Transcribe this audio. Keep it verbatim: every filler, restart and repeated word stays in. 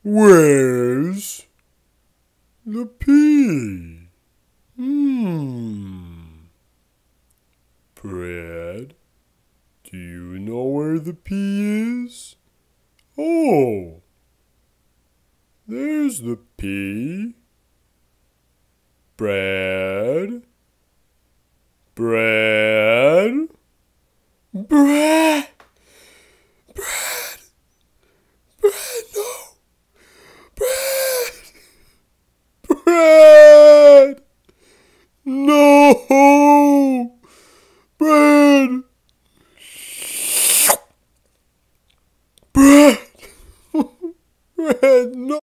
Where's the P? Hmm. Brad, do you know where the P is? Oh, there's the P. Brad? Brad? Brad! Brad! Brad, no! Brad! Brad! No!